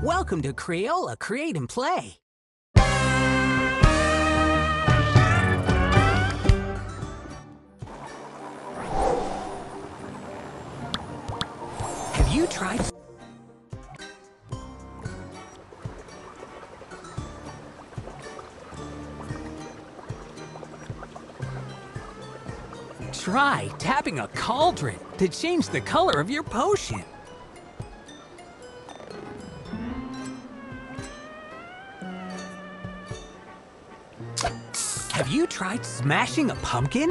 Welcome to Crayola Create and Play. Have you tried? Try tapping a cauldron to change the color of your potion. Have you tried smashing a pumpkin?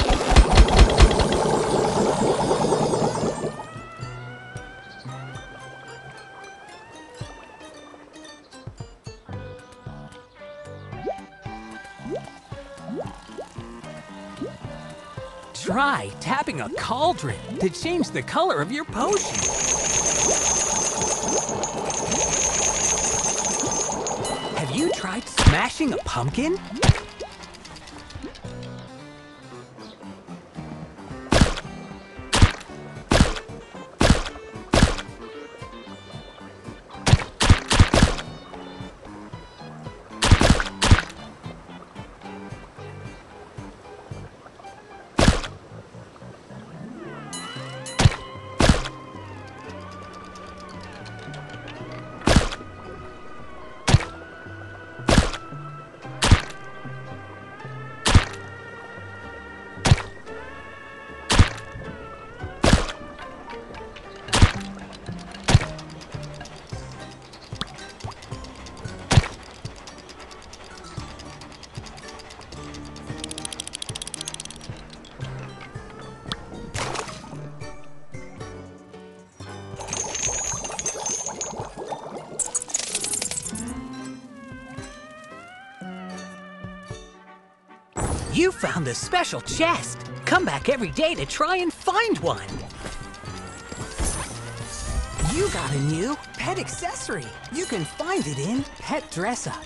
Try tapping a cauldron to change the color of your potion. Have you tried smashing a pumpkin? You found a special chest. Come back every day to try and find one. You got a new pet accessory. You can find it in Pet Dress Up.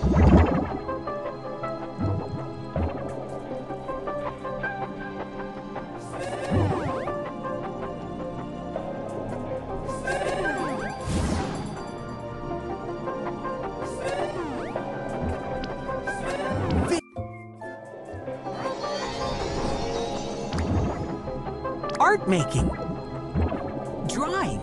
Art making. Drawing.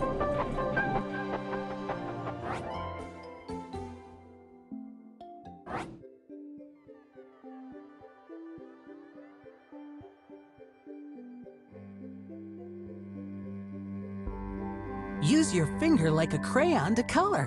Use your finger like a crayon to color.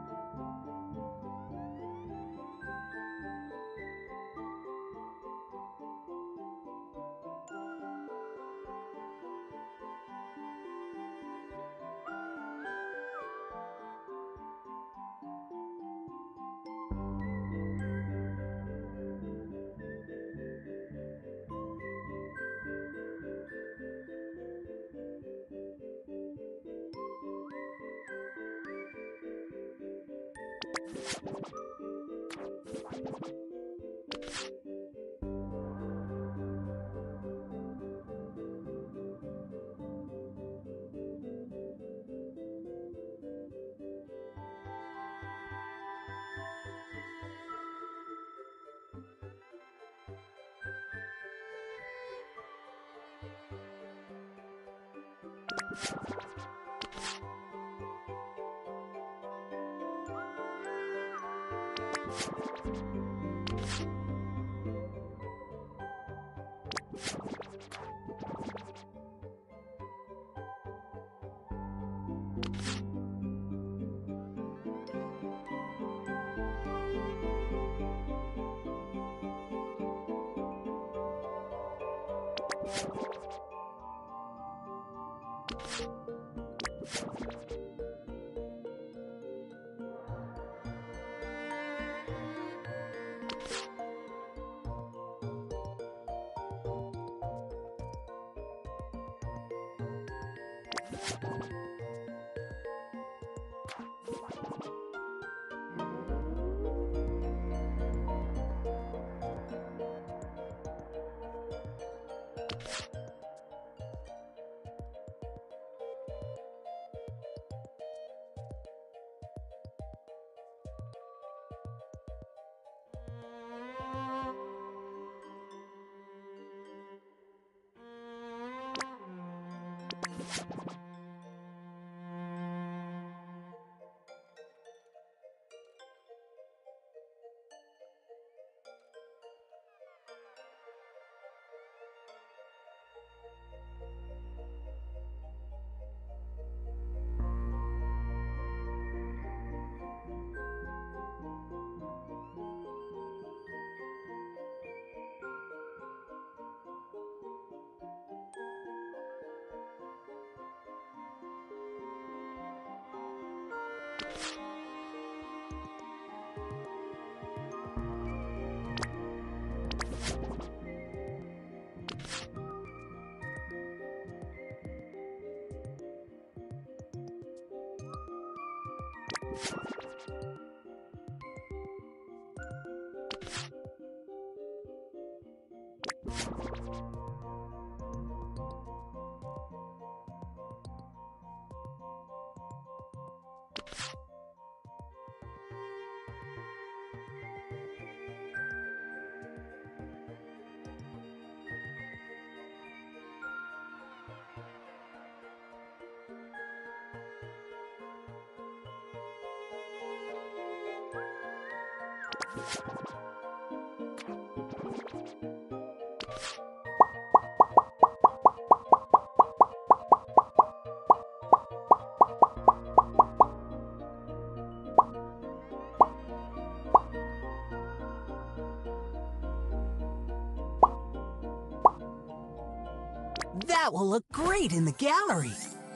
That will look great in the gallery.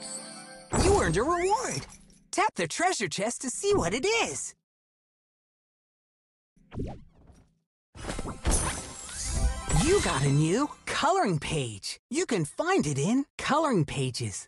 You earned a reward. Tap the treasure chest to see what it is. You got a new coloring page. You can find it in Coloring Pages.